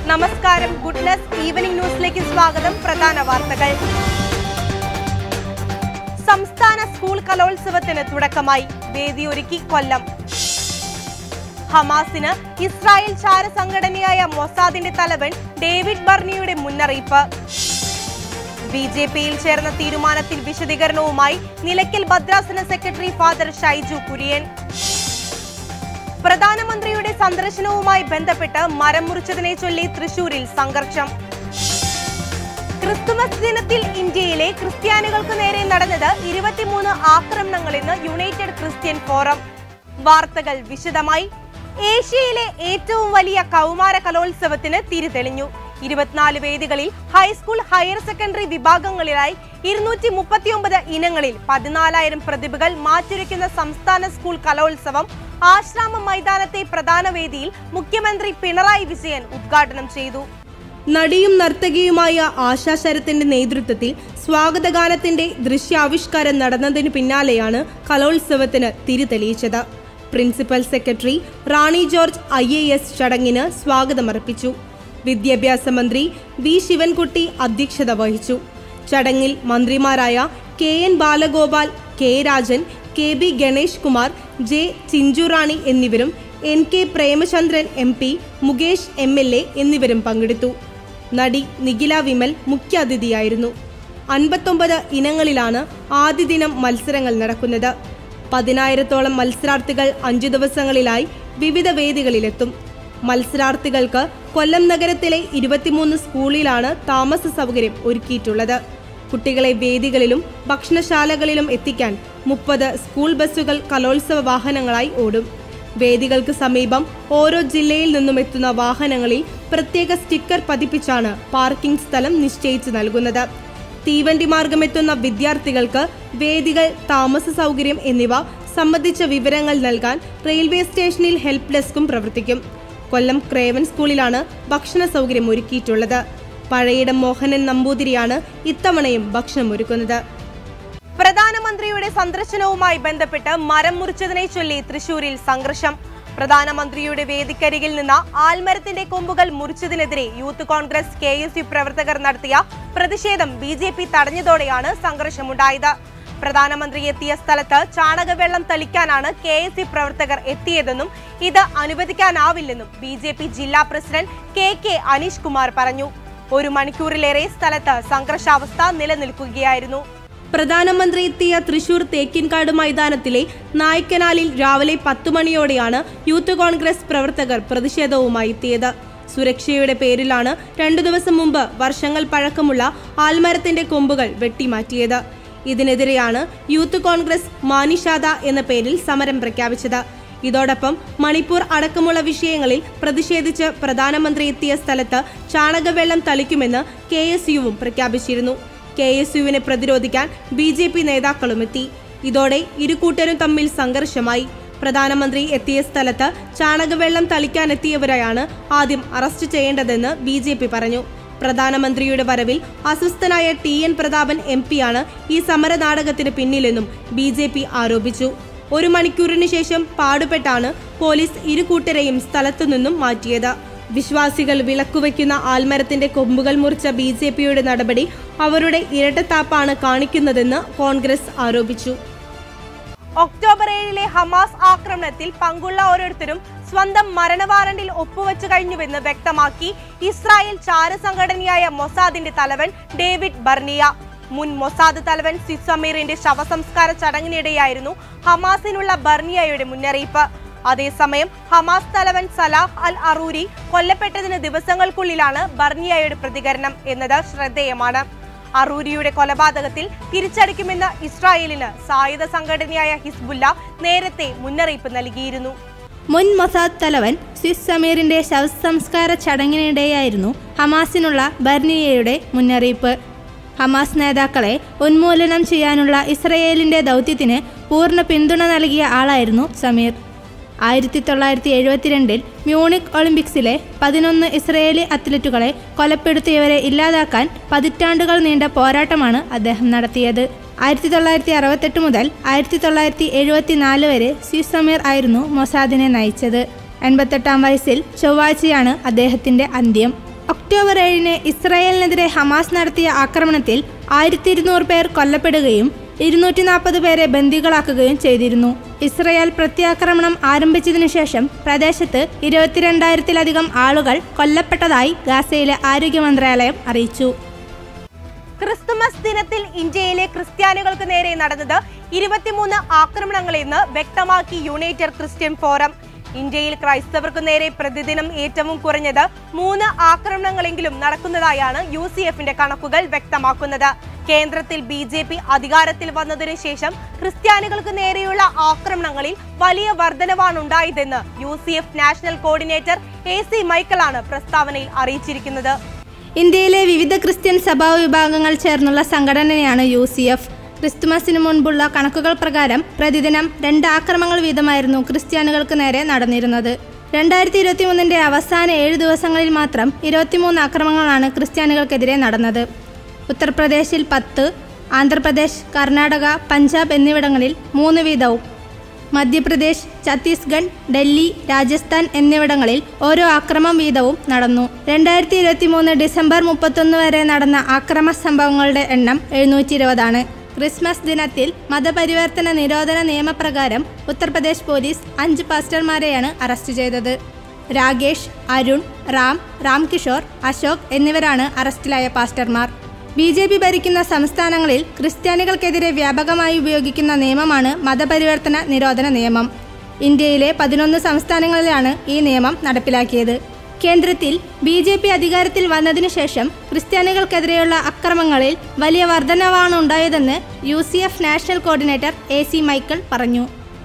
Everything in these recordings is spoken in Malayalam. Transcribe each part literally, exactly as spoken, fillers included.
നമസ്കാരം, ഗുഡ്നസ് ഈവനിംഗ് ന്യൂസിലേക്ക് സ്വാഗതം. പ്രധാന വാർത്തകൾ. സംസ്ഥാന സ്കൂൾ കലോത്സവത്തിന് തുടക്കമായി. വേദിയൊരുക്കി കൊല്ലം. ഹമാസിന് ഇസ്രായേൽ ചാര സംഘടനയായ മൊസാദിന്റെ തലവൻ ഡേവിഡ് ബർണിയുടെ മുന്നറിയിപ്പ്. ബി ജെ പിയിൽ ചേർന്ന തീരുമാനത്തിൽ വിശദീകരണവുമായി നിലയ്ക്കൽ ഭദ്രാസന സെക്രട്ടറി ഫാദർ ഷൈജു കുര്യൻ. പ്രധാനമന്ത്രിയുടെ സന്ദർശനവുമായി ബന്ധപ്പെട്ട് മരം മുറിച്ചതിനെ ചൊല്ലി തൃശൂരിൽ സംഘർഷം. ക്രിസ്തുമസ് ദിനത്തിൽ ഇന്ത്യയിലെ ക്രിസ്ത്യാനികൾക്ക് നേരെ നടന്നത് ഇരുപത്തിമൂന്ന് ആക്രമണങ്ങളെന്ന് യുണൈറ്റഡ് ക്രിസ്ത്യൻ ഫോറം. വാർത്തകൾ വിശദമായി. ഏഷ്യയിലെ ഏറ്റവും വലിയ കൗമാര കലോത്സവത്തിന് തിരിതെളിഞ്ഞു. ഇരുപത്തിനാല് വേദികളിൽ ഹൈസ്കൂൾ, ഹയർ സെക്കൻഡറി വിഭാഗങ്ങളിലായി ഇരുന്നൂറ്റി മുപ്പത്തി ഒമ്പത് ഇനങ്ങളിൽ പതിനാലായിരം പ്രതിഭകൾ മാറ്റുരയ്ക്കുന്ന സംസ്ഥാന സ്കൂൾ കലോത്സവം ആശ്രാമം മൈതാനത്തെ പ്രധാന വേദിയിൽ മുഖ്യമന്ത്രി പിണറായി വിജയൻ ഉദ്ഘാടനം ചെയ്തു. നടിയും നർത്തകിയുമായ ആശാ ശരത്തിന്റെ നേതൃത്വത്തിൽ സ്വാഗതഗാനത്തിന്റെ ദൃശ്യാവിഷ്കാരം നടന്നതിന് പിന്നാലെയാണ് കലോത്സവത്തിന് തിരിതെളിയിച്ചത്. Principal secretary Rani George I A S ചടങ്ങിന് സ്വാഗതമർപ്പിച്ചു. വിദ്യാഭ്യാസ മന്ത്രി വി ശിവൻകുട്ടി അധ്യക്ഷത വഹിച്ചു. ചടങ്ങിൽ മന്ത്രിമാരായ K N Balagopal, K Rajan, K B Ganesh Kumar, J Chinchurani എന്നിവരും N K Premachandran M P, Mukesh M L A എന്നിവരും പങ്കെടുത്തു. നടി നിഖില വിമൽ മുഖ്യാതിഥിയായിരുന്നു. അൻപത്തൊമ്പത് ഇനങ്ങളിലാണ് ആദ്യ ദിനം മത്സരങ്ങൾ നടക്കുന്നത്. പതിനായിരത്തോളം മത്സരാർത്ഥികൾ അഞ്ചു ദിവസങ്ങളിലായി വിവിധ വേദികളിലെത്തും. മത്സരാർത്ഥികൾക്ക് കൊല്ലം നഗരത്തിലെ ഇരുപത്തിമൂന്ന് സ്കൂളിലാണ് താമസ സൗകര്യം ഒരുക്കിയിട്ടുള്ളത്. കുട്ടികളെ വേദികളിലും ഭക്ഷണശാലകളിലും എത്തിക്കാൻ മുപ്പത് സ്കൂൾ ബസ്സുകൾ കലോത്സവ വാഹനങ്ങളായി ഓടും. വേദികൾക്ക് സമീപം ഓരോ ജില്ലയിൽ നിന്നും എത്തുന്ന വാഹനങ്ങളിൽ പ്രത്യേക സ്റ്റിക്കർ പതിപ്പിച്ചാണ് പാർക്കിംഗ് സ്ഥലം നിശ്ചയിച്ചു നൽകുന്നത്. തീവണ്ടി മാർഗമെത്തുന്ന വിദ്യാർത്ഥികൾക്ക് വേദികൾ, താമസ സൗകര്യം എന്നിവ സംബന്ധിച്ച വിവരങ്ങൾ നൽകാൻ റെയിൽവേ സ്റ്റേഷനിൽ ഹെൽപ്പ് ഡെസ്കും പ്രവർത്തിക്കും. കൊല്ലം ക്രേവൻ സ്കൂളിലാണ് ഭക്ഷണ സൗകര്യം ഒരുക്കിയിട്ടുള്ളത്. പഴയിടം മോഹനൻ നമ്പൂതിരിയാണ് ഇത്തവണയും ഭക്ഷണം ഒരുക്കുന്നത്. പ്രധാനമന്ത്രിയുടെ സന്ദർശനവുമായി ബന്ധപ്പെട്ട് മരം മുറിച്ചതിനെ ചൊല്ലി തൃശൂരിൽ സംഘർഷം. പ്രധാനമന്ത്രിയുടെ വേദിക്കരികിൽ നിന്ന് ആൽമരത്തിന്റെ കൊമ്പുകൾ മുറിച്ചതിനെതിരെ youth Congress, K S U പ്രവർത്തകർ നടത്തിയ പ്രതിഷേധം ബി ജെ പി തടഞ്ഞതോടെയാണ് സംഘർഷമുണ്ടായത്. പ്രധാനമന്ത്രി എത്തിയ സ്ഥലത്ത് ചാണകവെള്ളം തളിക്കാനാണ് കെ എസ് യു പ്രവർത്തകർ എത്തിയതെന്നും ഇത് അനുവദിക്കാനാവില്ലെന്നും ബി ജെ പി ജില്ലാ president K K Aneesh Kumar പറഞ്ഞു. ഒരു മണിക്കൂറിലേറെ സ്ഥലത്ത് സംഘർഷാവസ്ഥ നിലനിൽക്കുകയായിരുന്നു. പ്രധാനമന്ത്രി എത്തിയ തൃശൂർ തേക്കിൻകാട് മൈതാനത്തിലെ നായ്ക്കനാലിൽ രാവിലെ പത്തു മണിയോടെയാണ് യൂത്ത് കോൺഗ്രസ് പ്രവർത്തകർ പ്രതിഷേധവുമായി എത്തിയത്. സുരക്ഷയുടെ പേരിലാണ് രണ്ടു ദിവസം മുമ്പ് വർഷങ്ങൾ പഴക്കമുള്ള ആൽമരത്തിന്റെ കൊമ്പുകൾ വെട്ടിമാറ്റിയത്. ഇതിനെതിരെയാണ് യൂത്ത് കോൺഗ്രസ് മാനിഷാദ എന്ന പേരിൽ സമരം പ്രഖ്യാപിച്ചത്. ഇതോടൊപ്പം മണിപ്പൂർ അടക്കമുള്ള വിഷയങ്ങളിൽ പ്രതിഷേധിച്ച് പ്രധാനമന്ത്രി എത്തിയ സ്ഥലത്ത് ചാണകവെള്ളം തളിക്കുമെന്ന് കെ എസ് യുവും പ്രഖ്യാപിച്ചിരുന്നു. കെ എസ് യുവിനെ പ്രതിരോധിക്കാൻ ബി ജെ പി നേതാക്കളും എത്തി. ഇതോടെ ഇരുകൂട്ടരും തമ്മിൽ സംഘർഷമായി. പ്രധാനമന്ത്രി എത്തിയ സ്ഥലത്ത് ചാണകവെള്ളം തളിക്കാനെത്തിയവരെയാണ് ആദ്യം അറസ്റ്റ് ചെയ്യേണ്ടതെന്ന് ബി ജെ പി പറഞ്ഞു. പ്രധാനമന്ത്രിയുടെ വരവിൽ അസ്വസ്ഥനായ ടി എൻ പ്രതാപൻ എം പിയാണ് ഈ സമര നാടകത്തിന് പിന്നിലെന്നും ബി ജെ പി ആരോപിച്ചു. ഒരു മണിക്കൂറിന് ശേഷം പാടുപെട്ടാണ് പോലീസ് ഇരുകൂട്ടരെയും സ്ഥലത്തു നിന്നും മാറ്റിയത്. വിശ്വാസികൾ വിളക്കുവയ്ക്കുന്ന ആൽമരത്തിന്റെ കൊമ്പുകൾ മുറിച്ച ബി ജെ പിയുടെ നടപടി അവരുടെ ഇരട്ടത്താപ്പാണ് കാണിക്കുന്നതെന്ന് കോൺഗ്രസ് ആരോപിച്ചു. ഒക്ടോബർ ഏഴിലെ ഹമാസ് ആക്രമണത്തിൽ പങ്കുള്ള ഓരോരുത്തരും സ്വന്തം മരണവാറണ്ടിൽ ഒപ്പുവെച്ചു കഴിഞ്ഞുവെന്ന് വ്യക്തമാക്കി ഇസ്രായേൽ ചാരസംഘടനയായ മൊസാദിന്റെ തലവൻ ഡേവിഡ് ബർണിയ. മുൻ മൊസാദ് തലവൻ സിസ് സമീറിന്റെ ശവസംസ്കാര ചടങ്ങിനിടെയായിരുന്നു ഹമാസിനുള്ള ബർണിയയുടെ മുന്നറിയിപ്പ്. അതേസമയം ഹമാസ് തലവൻ സലാഹ് അൽ അറൂരി കൊല്ലപ്പെട്ടതിന് ദിവസങ്ങൾക്കുള്ളിലാണ് ബർണിയയുടെ പ്രതികരണം എന്നത് ശ്രദ്ധേയമാണ്. അറൂരിയുടെ കൊലപാതകത്തിൽ തിരിച്ചടിക്കുമെന്ന് ഇസ്രായേലിന് സായുധ സംഘടനയായ ഹിസ്ബുല്ല നേരത്തെ മുന്നറിയിപ്പ് നൽകിയിരുന്നു. മുൻ മൊസാദ് തലവൻ സിസ് സമീറിന്റെ ശവസംസ്കാര ചടങ്ങിനിടെയായിരുന്നു ഹമാസിനുള്ള ബർണിയയുടെ മുന്നറിയിപ്പ്. ഹമാസ് നേതാക്കളെ ഉന്മൂലനം ചെയ്യാനുള്ള ഇസ്രയേലിന്റെ ദൗത്യത്തിന് പൂർണ്ണ പിന്തുണ നൽകിയ ആളായിരുന്നു സമീർ. ആയിരത്തി തൊള്ളായിരത്തി എഴുപത്തിരണ്ടിൽ മ്യൂണിക് ഒളിമ്പിക്സിലെ പതിനൊന്ന് ഇസ്രയേലി അത്ലറ്റുകളെ കൊലപ്പെടുത്തിയവരെ ഇല്ലാതാക്കാൻ പതിറ്റാണ്ടുകൾ നീണ്ട പോരാട്ടമാണ് അദ്ദേഹം നടത്തിയത്. ആയിരത്തി തൊള്ളായിരത്തി അറുപത്തെട്ട് മുതൽ ആയിരത്തി തൊള്ളായിരത്തി എഴുപത്തിനാല് വരെ സിസ് സമീർ ആയിരുന്നു മൊസാദിനെ നയിച്ചത്. എൺപത്തെട്ടാം വയസ്സിൽ ചൊവ്വാഴ്ചയാണ് അദ്ദേഹത്തിന്റെ അന്ത്യം. ഒക്ടോബർ ഏഴിന് ഇസ്രായേലിനെതിരെ ഹമാസ് നടത്തിയ ആക്രമണത്തിൽ ആയിരത്തി ഇരുന്നൂറ് പേർ കൊല്ലപ്പെടുകയും ഇരുന്നൂറ്റി നാൽപ്പത് പേരെ ബന്ദികളാക്കുകയും ചെയ്തിരുന്നു. ഇസ്രായേൽ പ്രത്യാക്രമണം ആരംഭിച്ചതിനു ശേഷം പ്രദേശത്ത് ഇരുപത്തിരണ്ടായിരത്തിലധികം ആളുകൾ കൊല്ലപ്പെട്ടതായി ഗാസയിലെ ആരോഗ്യ മന്ത്രാലയം അറിയിച്ചു. ക്രിസ്തുമസ് ദിനത്തിൽ ഇന്ത്യയിലെ ക്രിസ്ത്യാനികൾക്ക് നേരെ നടന്നത് ഇരുപത്തിമൂന്ന് ആക്രമണങ്ങളെന്ന് വ്യക്തമാക്കി യുണൈറ്റഡ് ക്രിസ്ത്യൻ ഫോറം. ഇന്ത്യയിൽ ക്രൈസ്തവർക്ക് നേരെ പ്രതിദിനം ഏറ്റവും കുറഞ്ഞത് മൂന്ന് ആക്രമണങ്ങളെങ്കിലും നടക്കുന്നതായാണ് യു സി എഫിന്റെ കണക്കുകൾ വ്യക്തമാക്കുന്നത്. കേന്ദ്രത്തിൽ ബി ജെ പി അധികാരത്തിൽ വന്നതിനു ശേഷം ക്രിസ്ത്യാനികൾക്ക് നേരെയുള്ള ആക്രമണങ്ങളിൽ വലിയ വർധനവാണുണ്ടായതെന്ന് U C F national coordinator A C മൈക്കിളാണ് പ്രസ്താവനയിൽ അറിയിച്ചിരിക്കുന്നത്. ഇന്ത്യയിലെ വിവിധ ക്രിസ്ത്യൻ സഭാ വിഭാഗങ്ങൾ ചേർന്നുള്ള സംഘടനയാണ് യു സി എഫ്. ക്രിസ്തുമസിന് മുൻപുള്ള കണക്കുകൾ പ്രകാരം പ്രതിദിനം രണ്ട് ആക്രമണങ്ങൾ വീതമായിരുന്നു ക്രിസ്ത്യാനികൾക്ക് നേരെ നടന്നിരുന്നത്. രണ്ടായിരത്തി ഇരുപത്തി മൂന്നിന്റെ അവസാന ഏഴ് ദിവസങ്ങളിൽ മാത്രം ഇരുപത്തിമൂന്ന് ആക്രമണങ്ങളാണ് ക്രിസ്ത്യാനികൾക്കെതിരെ നടന്നത്. ഉത്തർപ്രദേശിൽ പത്ത്, ആന്ധ്രാപ്രദേശ്, കർണാടക, പഞ്ചാബ് എന്നിവിടങ്ങളിൽ മൂന്ന് വീതവും, മധ്യപ്രദേശ്, ഛത്തീസ്ഗഡ്, ഡൽഹി, രാജസ്ഥാൻ എന്നിവിടങ്ങളിൽ ഓരോ ആക്രമണം വീതവും നടന്നു. രണ്ടായിരത്തി ഇരുപത്തി മൂന്ന് ഡിസംബർ മുപ്പത്തൊന്ന് വരെ നടന്ന ആക്രമണ സംഭവങ്ങളുടെ എണ്ണം എഴുന്നൂറ്റി ഇരുപതാണ്. ക്രിസ്മസ് ദിനത്തിൽ മതപരിവർത്തന നിരോധന നിയമപ്രകാരം ഉത്തർപ്രദേശ് പോലീസ് അഞ്ച് പാസ്റ്റർമാരെയാണ് അറസ്റ്റ് ചെയ്തത്. രാകേഷ്, അരുൺ, റാം, രാംകിഷോർ, അശോക് എന്നിവരാണ് അറസ്റ്റിലായ പാസ്റ്റർമാർ. ബി ജെ പി ഭരിക്കുന്ന സംസ്ഥാനങ്ങളിൽ ക്രിസ്ത്യാനികൾക്കെതിരെ വ്യാപകമായി ഉപയോഗിക്കുന്ന നിയമമാണ് മതപരിവർത്തന നിരോധന നിയമം. ഇന്ത്യയിലെ പതിനൊന്ന് സംസ്ഥാനങ്ങളിലാണ് ഈ നിയമം നടപ്പിലാക്കിയത്. കേന്ദ്രത്തിൽ ബി ജെ പി അധികാരത്തിൽ വന്നതിനു ശേഷം ക്രിസ്ത്യാനികൾക്കെതിരെയുള്ള അക്രമങ്ങളിൽ വലിയ വർധനവാണ് ഉണ്ടായതെന്ന് U C F national coordinator A C Michael പറഞ്ഞു.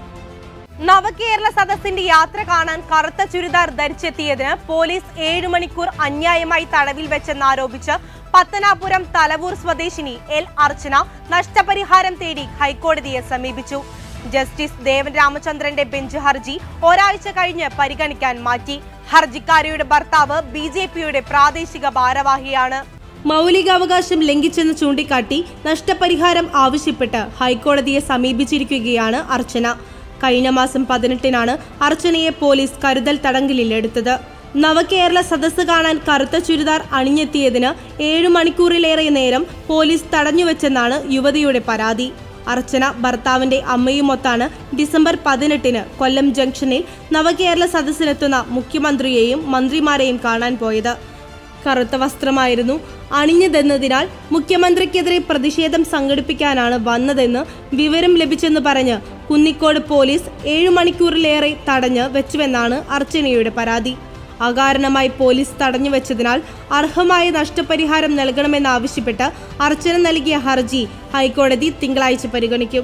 നവകേരള സദസ്സിന്റെ യാത്ര കാണാൻ കറുത്ത ചുരിദാർ ധരിച്ചെത്തിയതിന് പോലീസ് ഏഴു മണിക്കൂർ അന്യായമായി തടവിൽ വെച്ചെന്നാരോപിച്ച് പത്തനാപുരം തലവൂർ സ്വദേശിനി എൽ അർച്ചന നഷ്ടപരിഹാരം തേടി ഹൈക്കോടതിയെ സമീപിച്ചു. ജസ്റ്റിസ് ദേവൻ രാമചന്ദ്രന്റെ ബെഞ്ച് ഹർജി ഒരാഴ്ച കഴിഞ്ഞ് പരിഗണിക്കാൻ മാറ്റി. ഹർജിക്കാരിയുടെ ഭർത്താവ് ബി ജെ പിയുടെ പ്രാദേശിക ഭാരവാഹിയാണ്. മൗലികാവകാശം ലംഘിച്ചെന്ന് ചൂണ്ടിക്കാട്ടി നഷ്ടപരിഹാരം ആവശ്യപ്പെട്ട് ഹൈക്കോടതിയെ സമീപിച്ചിരിക്കുകയാണ് അർച്ചന. കഴിഞ്ഞ മാസം പതിനെട്ടിനാണ് അർച്ചനയെ പോലീസ് കരുതൽ തടങ്കലിലെടുത്തത്. നവകേരള സദസ്സ് കാണാൻ കറുത്ത ചുരിദാർ അണിഞ്ഞെത്തിയതിന് ഏഴു മണിക്കൂറിലേറെ നേരം പോലീസ് തടഞ്ഞുവെച്ചെന്നാണ് യുവതിയുടെ പരാതി. അർച്ചന ഭർത്താവിന്റെ അമ്മയുമൊത്താണ് ഡിസംബർ പതിനെട്ടിന് കൊല്ലം ജംഗ്ഷനിൽ നവകേരള സദസ്സിലെത്തുന്ന മുഖ്യമന്ത്രിയെയും മന്ത്രിമാരെയും കാണാൻ പോയത്. കറുത്ത വസ്ത്രമായിരുന്നു അണിഞ്ഞതെന്നതിനാൽ മുഖ്യമന്ത്രിക്കെതിരെ പ്രതിഷേധം സംഘടിപ്പിക്കാനാണ് വന്നതെന്ന് വിവരം ലഭിച്ചെന്ന് പറഞ്ഞ് കുന്നിക്കോട് പോലീസ് ഏഴു മണിക്കൂറിലേറെ തടഞ്ഞ് വെച്ചുവെന്നാണ് അർച്ചനയുടെ പരാതി. അകാരണമായി പോലീസ് തടഞ്ഞുവെച്ചതിനാൽ അർഹമായ നഷ്ടപരിഹാരം നൽകണമെന്നാവശ്യപ്പെട്ട് അർച്ചന നൽകിയ ഹർജി ഹൈക്കോടതി തിങ്കളാഴ്ച പരിഗണിക്കും.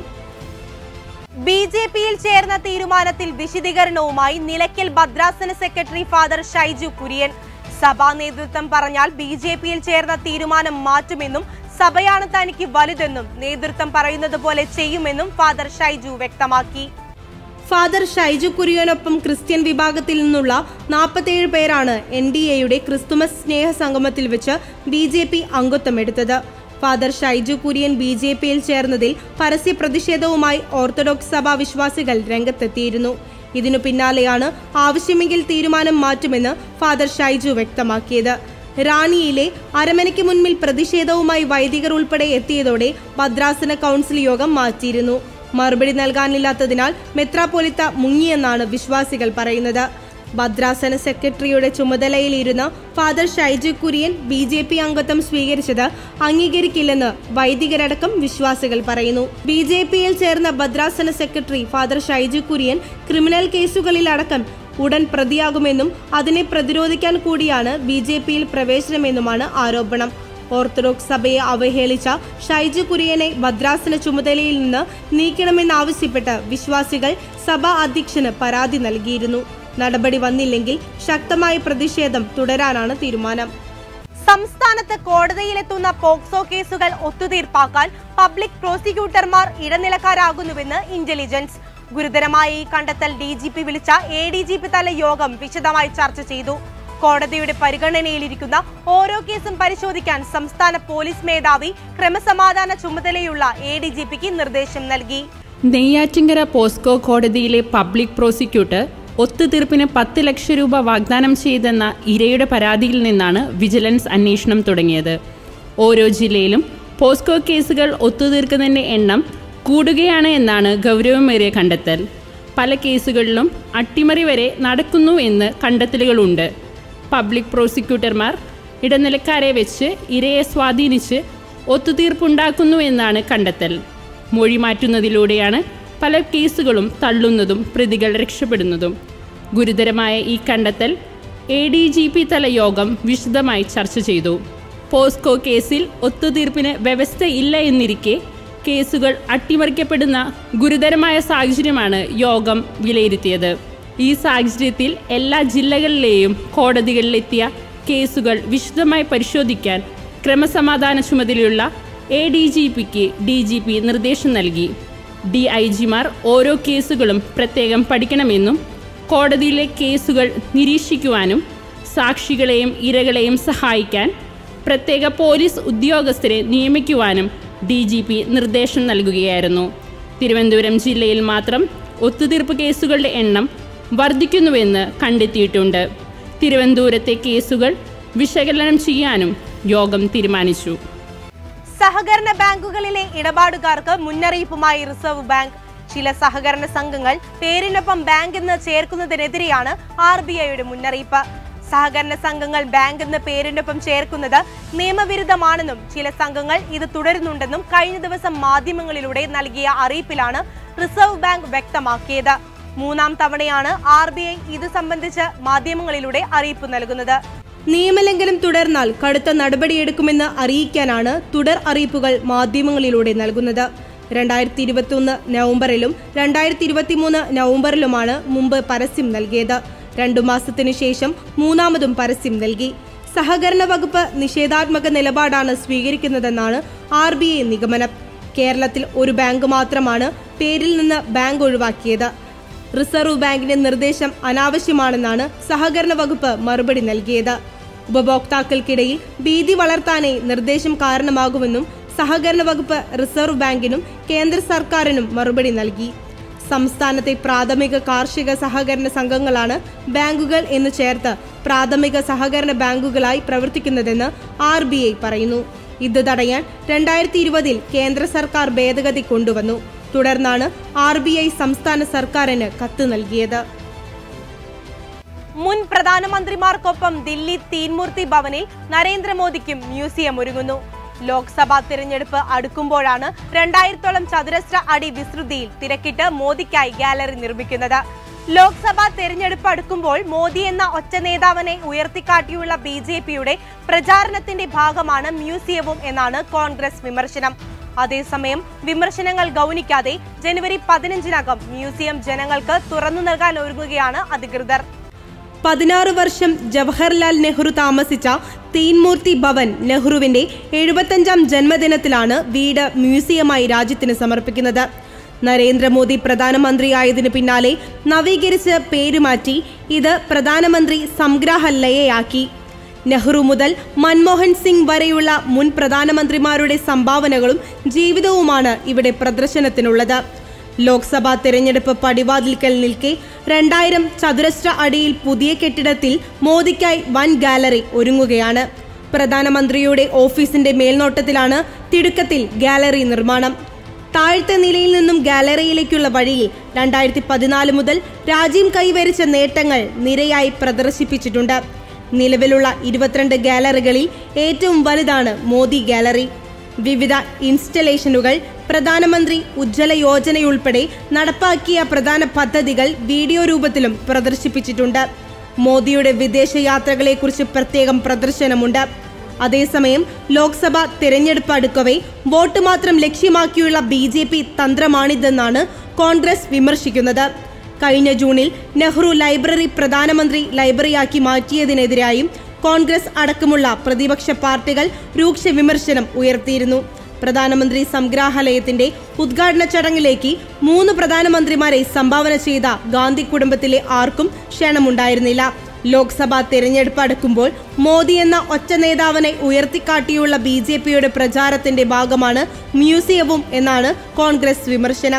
ബി ജെ പിയിൽ ചേർന്ന തീരുമാനത്തിൽ വിശദീകരണവുമായി നിലയ്ക്കൽ ഭദ്രാസന സെക്രട്ടറി ഫാദർ ഷൈജു കുര്യൻ. സഭാ നേതൃത്വം പറഞ്ഞാൽ ബി ജെ പിയിൽ ചേർന്ന തീരുമാനം മാറ്റുമെന്നും സഭയാണ് തനിക്ക് വലുതെന്നും നേതൃത്വം പറയുന്നത് പോലെ ചെയ്യുമെന്നും ഫാദർ ഷൈജു വ്യക്തമാക്കി. ഫാദർ ഷൈജു കുര്യനൊപ്പം ക്രിസ്ത്യൻ വിഭാഗത്തിൽ നിന്നുള്ള നാൽപ്പത്തിയേഴ് പേരാണ് എൻ ഡി എയുടെ ക്രിസ്തുമസ് സ്നേഹ സംഗമത്തിൽ വെച്ച് ബി ജെ പി അംഗത്വമെടുത്തത്. Father Shaiju Kurian B J പിയിൽ ചേർന്നതിൽ പരസ്യ പ്രതിഷേധവുമായി ഓർത്തഡോക്സ് സഭാ വിശ്വാസികൾ രംഗത്തെത്തിയിരുന്നു. ഇതിനു പിന്നാലെയാണ് ആവശ്യമെങ്കിൽ തീരുമാനം മാറ്റുമെന്ന് ഫാദർ ഷൈജു വ്യക്തമാക്കിയത്. റാണിയിലെ അരമനയ്ക്ക് മുൻപിൽ പ്രതിഷേധവുമായി വൈദികർ ഉൾപ്പെടെ എത്തിയതോടെ ഭദ്രാസന കൗൺസിൽ യോഗം മാറ്റിയിരുന്നു. മറുപടി നൽകാനില്ലാത്തതിനാൽ മെത്രാപ്പൊലിത്ത മുങ്ങിയെന്നാണ് വിശ്വാസികൾ പറയുന്നത്. ഭദ്രാസന സെക്രട്ടറിയുടെ ചുമതലയിലിരുന്ന father Shaiju Kurian B J P അംഗത്വം സ്വീകരിച്ചത് അംഗീകരിക്കില്ലെന്ന് വൈദികരടക്കം വിശ്വാസികൾ പറയുന്നു. ബി ജെ പിയിൽ ചേർന്ന ഭദ്രാസന secretary father Shaiju Kurian criminal കേസുകളിലടക്കം ഉടൻ പ്രതിയാകുമെന്നും അതിനെ പ്രതിരോധിക്കാൻ കൂടിയാണ് ബി ജെ പിയിൽ പ്രവേശനമെന്നുമാണ് ആരോപണം. ഓർത്തഡോക്സ് സഭയെ അവഹേളിച്ച ഷൈജു കുര്യനെ ഭദ്രാസന ചുമതലയിൽ നിന്ന് നീക്കണമെന്നാവശ്യപ്പെട്ട് വിശ്വാസികൾ സഭാ അധ്യക്ഷന് പരാതി നൽകിയിരുന്നു. നടപടി വന്നില്ലെങ്കിൽ ശക്തമായ പ്രതിഷേധം തുടരാനാണ് തീരുമാനം. സംസ്ഥാനത്ത് കോടതിയിലെത്തുന്ന പോക്സോ കേസുകൾ ഒത്തുതീർപ്പാക്കാൻ പബ്ലിക് പ്രോസിക്യൂട്ടർമാർ ഇടനിലക്കാരാകുന്നുവെന്ന് ഇന്റലിജൻസ്. ഗുരുതരമായ ഈ കണ്ടെത്തൽ ഡി ജി പി വിളിച്ച എ ഡി ജി പി തല യോഗം വിശദമായി ചർച്ച ചെയ്തു. കോടതിയുടെ പരിഗണനയിലിരിക്കുന്ന ഓരോ കേസും പരിശോധിക്കാൻ സംസ്ഥാന പോലീസ് മേധാവി ക്രമസമാധാന ചുമതലയുള്ള എ ഡി ജി പിക്ക് നിർദ്ദേശം നൽകി. നെയ്യാറ്റിങ്കര പോസ്കോ കോടതിയിലെ പബ്ലിക് പ്രോസിക്യൂട്ടർ ഒത്തുതീർപ്പിന് പത്ത് ലക്ഷം രൂപ വാഗ്ദാനം ചെയ്തെന്ന ഇരയുടെ പരാതിയിൽ നിന്നാണ് വിജിലൻസ് അന്വേഷണം തുടങ്ങിയത്. ഓരോ ജില്ലയിലും പോസ്കോ കേസുകൾ ഒത്തുതീർക്കുന്നതിൻ്റെ എണ്ണം കൂടുകയാണ് എന്നാണ് ഗൗരവമേറിയ കണ്ടെത്തൽ. പല കേസുകളിലും അട്ടിമറി വരെ നടക്കുന്നു എന്ന് കണ്ടെത്തലുകളുണ്ട്. പബ്ലിക് പ്രോസിക്യൂട്ടർമാർ ഇടനിലക്കാരെ വെച്ച് ഇരയെ സ്വാധീനിച്ച് ഒത്തുതീർപ്പുണ്ടാക്കുന്നു എന്നാണ് കണ്ടെത്തൽ. മൊഴി മാറ്റുന്നതിലൂടെയാണ് പല കേസുകളും തള്ളുന്നതും പ്രതികൾ രക്ഷപ്പെടുന്നതും. ഗുരുതരമായ ഈ കണ്ടെത്തൽ എ ഡി ജി പി തല യോഗം വിശദമായി ചർച്ച ചെയ്തു. പോസ്കോ കേസിൽ ഒത്തുതീർപ്പിന് വ്യവസ്ഥയില്ല എന്നിരിക്കെ കേസുകൾ അട്ടിമറിക്കപ്പെടുന്ന ഗുരുതരമായ സാഹചര്യമാണ് യോഗം വിലയിരുത്തിയത്. ഈ സാഹചര്യത്തിൽ എല്ലാ ജില്ലകളിലെയും കോടതികളിലെത്തിയ കേസുകൾ വിശദമായി പരിശോധിക്കാൻ ക്രമസമാധാന ചുമതലയുള്ള എ ഡി ജി പിക്ക് ഡി ജി പി നിർദ്ദേശം നൽകി. ഡി ഐ ജിമാർ ഓരോ കേസുകളും പ്രത്യേകം പഠിക്കണമെന്നും കോടതിയിലെ കേസുകൾ നിരീക്ഷിക്കുവാനും സാക്ഷികളെയും ഇരകളെയും സഹായിക്കാൻ പ്രത്യേക പോലീസ് ഉദ്യോഗസ്ഥരെ നിയമിക്കുവാനും ഡി ജി പി നിർദ്ദേശം നൽകുകയായിരുന്നു. തിരുവനന്തപുരം ജില്ലയിൽ മാത്രം ഒത്തുതീർപ്പ് കേസുകളുടെ എണ്ണം വർദ്ധിക്കുന്നുവെന്ന് കണ്ടെത്തിയിട്ടുണ്ട്. തിരുവനന്തപുരത്തെ കേസുകൾ വിശകലനം ചെയ്യാനും യോഗം തീരുമാനിച്ചു. സഹകരണ ബാങ്കുകളിലെ ഇടപാടുകാർക്ക് മുന്നറിയിപ്പുമായി റിസർവ് ബാങ്ക്. ചില സഹകരണ സംഘങ്ങൾ പേരിനൊപ്പം ബാങ്ക് എന്ന് ചേർക്കുന്നതിനെതിരെയാണ് ആർ ബി ഐയുടെ മുന്നറിയിപ്പ്. സഹകരണ സംഘങ്ങൾ ബാങ്ക് എന്ന പേരിനൊപ്പം ചേർക്കുന്നത് നിയമവിരുദ്ധമാണെന്നും ചില സംഘങ്ങൾ ഇത് തുടരുന്നുണ്ടെന്നും കഴിഞ്ഞ ദിവസം മാധ്യമങ്ങളിലൂടെ നൽകിയ അറിയിപ്പിലാണ് റിസർവ് ബാങ്ക് വ്യക്തമാക്കിയത്. മൂന്നാം തവണയാണ് ആർ ബി ഐ ഇത് സംബന്ധിച്ച് മാധ്യമങ്ങളിലൂടെ അറിയിപ്പ് നൽകുന്നത്. നിയമലംഘനം തുടർന്നാൽ കടുത്ത നടപടിയെടുക്കുമെന്ന് അറിയിക്കാനാണ് തുടർ അറിയിപ്പുകൾ മാധ്യമങ്ങളിലൂടെ നൽകുന്നത്. രണ്ടായിരത്തി ഇരുപത്തി ഒന്ന് നവംബറിലും രണ്ടായിരത്തി ഇരുപത്തി മൂന്ന് നവംബറിലുമാണ് മുമ്പ് പരസ്യം നൽകിയത്. രണ്ടു മാസത്തിനു ശേഷം മൂന്നാമതും പരസ്യം നൽകി. സഹകരണ വകുപ്പ് നിഷേധാത്മക നിലപാടാണ് സ്വീകരിക്കുന്നതെന്നാണ് ആർ ബി ഐ നിഗമനം. കേരളത്തിൽ ഒരു ബാങ്ക് മാത്രമാണ് പേരിൽ നിന്ന് ബാങ്ക് ഒഴിവാക്കിയത്. റിസർവ് ബാങ്കിന്റെ നിർദ്ദേശം അനാവശ്യമാണെന്നാണ് സഹകരണ വകുപ്പ് മറുപടി നൽകിയത്. ഉപഭോക്താക്കൾക്കിടയിൽ ഭീതി വളർത്താനേ നിർദ്ദേശം കാരണമാകുമെന്നും സഹകരണ വകുപ്പ് റിസർവ് ബാങ്കിനും കേന്ദ്ര സർക്കാരിനും മറുപടി നൽകി. സംസ്ഥാനത്തെ പ്രാഥമിക കാർഷിക സഹകരണ സംഘങ്ങളാണ് ബാങ്കുകൾ എന്ന് ചേർത്ത് പ്രാഥമിക സഹകരണ ബാങ്കുകളായി പ്രവർത്തിക്കുന്നതെന്ന് ആർ ബി ഐ പറയുന്നു. ഇത് തടയാൻ രണ്ടായിരത്തി ഇരുപതിൽ കേന്ദ്ര സർക്കാർ ഭേദഗതി കൊണ്ടുവന്നു. തുടർന്നാണ് ആർ ബി ഐ സംസ്ഥാന സർക്കാരിന് കത്ത് നൽകിയത്. മുൻ പ്രധാനമന്ത്രിമാർക്കൊപ്പം ദില്ലി തീൻമൂർത്തി ഭവനിൽ നരേന്ദ്രമോദിക്കും മ്യൂസിയം ഒരുങ്ങുന്നു. ലോക്സഭാ തിരഞ്ഞെടുപ്പ് അടുക്കുമ്പോഴാണ് രണ്ടായിരത്തോളം ചതുരശ്ര അടി വിസ്തൃതിയിൽ തിരക്കിട്ട് മോദിക്കായി ഗാലറി നിർമ്മിക്കുന്നത്. ലോക്സഭാ തെരഞ്ഞെടുപ്പ് അടുക്കുമ്പോൾ മോദി എന്ന ഒറ്റ നേതാവിനെ ഉയർത്തിക്കാട്ടിയുള്ള ബി ജെ പിയുടെ പ്രചാരണത്തിന്റെ ഭാഗമാണ് മ്യൂസിയവും എന്നാണ് കോൺഗ്രസ് വിമർശനം. അതേസമയം വിമർശനങ്ങൾ ഗൗനിക്കാതെ ജനുവരി പതിനഞ്ചിനകം മ്യൂസിയം ജനങ്ങൾക്ക് തുറന്നു നൽകാൻ ഒരുങ്ങുകയാണ് അധികൃതർ. പതിനാറ് വർഷം ജവഹർലാൽ നെഹ്റു താമസിച്ച തീൻമൂർത്തി ഭവൻ നെഹ്റുവിന്റെ എഴുപത്തഞ്ചാം ജന്മദിനത്തിലാണ് വീട് മ്യൂസിയമായി രാജ്യത്തിന് സമർപ്പിക്കുന്നത്. നരേന്ദ്രമോദി പ്രധാനമന്ത്രിയായതിനു പിന്നാലെ നവീകരിച്ച് പേരുമാറ്റി ഇത് പ്രധാനമന്ത്രി സംഗ്രഹാലയയാക്കി. നെഹ്റു മുതൽ മൻമോഹൻ സിംഗ് വരെയുള്ള മുൻ പ്രധാനമന്ത്രിമാരുടെ സംഭാവനകളും ജീവിതവുമാണ് ഇവിടെ പ്രദർശനത്തിനുള്ളത്. ലോക്സഭാ തെരഞ്ഞെടുപ്പ് പടിവാതിൽക്കൽ നിൽക്കെ രണ്ടായിരം ചതുരശ്ര അടിയിൽ പുതിയ കെട്ടിടത്തിൽ മോദിക്കായി വൻ ഗാലറി ഒരുങ്ങുകയാണ്. പ്രധാനമന്ത്രിയുടെ ഓഫീസിന്റെ മേൽനോട്ടത്തിലാണ് തിടുക്കത്തിൽ ഗാലറി നിർമ്മാണം. താഴത്തെ നിലയിൽ നിന്നും ഗാലറിയിലേക്കുള്ള വഴിയിൽ രണ്ടായിരത്തി പതിനാല് മുതൽ രാജ്യം കൈവരിച്ച നേട്ടങ്ങൾ നിരയായി പ്രദർശിപ്പിച്ചിട്ടുണ്ട്. നിലവിലുള്ള ഇരുപത്തിരണ്ട് ഗാലറികളിൽ ഏറ്റവും വലുതാണ് മോദി ഗാലറി. വിവിധ ഇൻസ്റ്റലേഷനുകൾ, പ്രധാനമന്ത്രി ഉജ്ജ്വല യോജനയുൾപ്പെടെ നടപ്പാക്കിയ പ്രധാന പദ്ധതികൾ വീഡിയോ രൂപത്തിലും പ്രദർശിപ്പിച്ചിട്ടുണ്ട്. മോദിയുടെ വിദേശ യാത്രകളെക്കുറിച്ച് പ്രത്യേകം പ്രദർശനമുണ്ട്. അതേസമയം ലോക്സഭ തിരഞ്ഞെടുപ്പ് അടുക്കവേ വോട്ട് മാത്രം ലക്ഷ്യമാക്കിയുള്ള ബി ജെ പി തന്ത്രമാണിതെന്നാണ് കോൺഗ്രസ് വിമർശിക്കുന്നത്. കഴിഞ്ഞ ജൂണിൽ നെഹ്റു ലൈബ്രറി പ്രധാനമന്ത്രി ലൈബ്രറിയാക്കി മാറ്റിയതിനെതിരായും കോൺഗ്രസ് അടക്കമുള്ള പ്രതിപക്ഷ പാർട്ടികൾ രൂക്ഷ വിമർശനം ഉയർത്തിയിരുന്നു. പ്രധാനമന്ത്രി സംഗ്രഹാലയത്തിന്റെ ഉദ്ഘാടന ചടങ്ങിലേക്ക് മൂന്ന് പ്രധാനമന്ത്രിമാരെ സംഭാവന ചെയ്ത ഗാന്ധി കുടുംബത്തിലെ ആർക്കും ക്ഷണമുണ്ടായിരുന്നില്ല. ലോക്സഭാ തിരഞ്ഞെടുപ്പ് അടുക്കുമ്പോൾ മോദി എന്ന ഒറ്റ നേതാവിനെ ഉയർത്തിക്കാട്ടിയുള്ള ബി ജെ പിയുടെ പ്രചാരത്തിന്റെ ഭാഗമാണ് മ്യൂസിയവും എന്നാണ് കോൺഗ്രസ് വിമർശനം.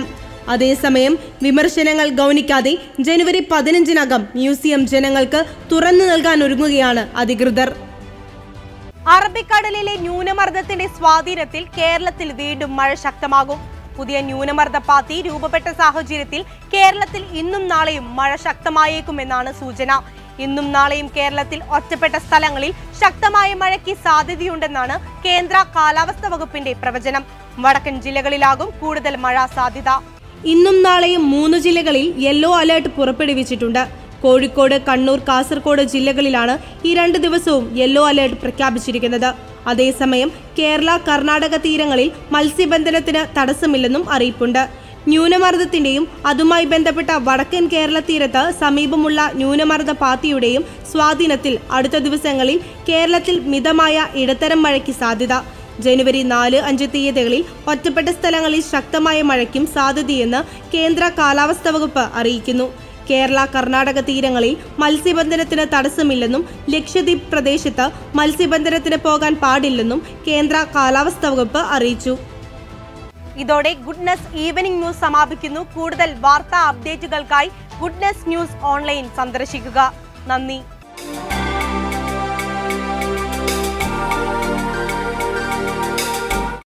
അതേസമയം വിമർശനങ്ങൾ ഗൗനിക്കാതെ ജനുവരി പതിനഞ്ചിനകം മ്യൂസിയം ജനങ്ങൾക്ക് തുറന്നു നൽകാൻ ഒരുങ്ങുകയാണ് അധികൃതർ. അറബിക്കടലിലെ ന്യൂനമർദ്ദത്തിന്റെ സ്വാധീനത്തിൽ കേരളത്തിൽ വീണ്ടും മഴ ശക്തമാകും. പുതിയ ന്യൂനമർദ്ദ പാത്തി രൂപപ്പെട്ട സാഹചര്യത്തിൽ കേരളത്തിൽ ഇന്നും നാളെയും മഴ ശക്തമായേക്കുമെന്നാണ് സൂചന. ഇന്നും നാളെയും കേരളത്തിൽ ഒറ്റപ്പെട്ട സ്ഥലങ്ങളിൽ ശക്തമായ മഴയ്ക്ക് സാധ്യതയുണ്ടെന്നാണ് കേന്ദ്ര കാലാവസ്ഥാ വകുപ്പിന്റെ പ്രവചനം. വടക്കൻ ജില്ലകളിലാകും കൂടുതൽ മഴ സാധ്യത. ഇന്നും നാളെയും മൂന്ന് ജില്ലകളിൽ യെല്ലോ അലേർട്ട് പുറപ്പെടുവിച്ചിട്ടുണ്ട്. കോഴിക്കോട്, കണ്ണൂർ, കാസർഗോഡ് ജില്ലകളിലാണ് ഈ രണ്ട് ദിവസവും യെല്ലോ അലേർട്ട് പ്രഖ്യാപിച്ചിരിക്കുന്നത്. അതേസമയം കേരള, കർണാടക തീരങ്ങളിൽ മത്സ്യബന്ധനത്തിന് തടസ്സമില്ലെന്നും അറിയിപ്പുണ്ട്. ന്യൂനമർദ്ദത്തിന്റെയും അതുമായി ബന്ധപ്പെട്ട വടക്കൻ കേരള തീരത്ത് സമീപമുള്ള ന്യൂനമർദ്ദ പാത്തിയുടെയും സ്വാധീനത്തിൽ അടുത്ത ദിവസങ്ങളിൽ കേരളത്തിൽ മിതമായ ഇടത്തരം മഴയ്ക്ക് സാധ്യത. ജനുവരി നാല് അഞ്ച് തീയതികളിൽ ഒറ്റപ്പെട്ട സ്ഥലങ്ങളിൽ ശക്തമായ മഴയ്ക്കും സാധ്യതയെന്ന് കേന്ദ്ര കാലാവസ്ഥാ വകുപ്പ് അറിയിക്കുന്നു. കേരള, കർണാടക തീരങ്ങളിൽ മത്സ്യബന്ധനത്തിന് തടസ്സമില്ലെന്നും ലക്ഷദ്വീപ് പ്രദേശത്ത് മത്സ്യബന്ധനത്തിന് പോകാൻ പാടില്ലെന്നും കേന്ദ്ര കാലാവസ്ഥാ വകുപ്പ് അറിയിച്ചു. ഇതോടെ ഗുഡ്നസ് ഈവനിംഗ് ന്യൂസ് സമാപിക്കുന്നു. കൂടുതൽ വാർത്താ അപ്ഡേറ്റുകൾക്കായി ഗുഡ്നസ് ന്യൂസ് ഓൺലൈൻ സന്ദർശിക്കുക. നന്ദി.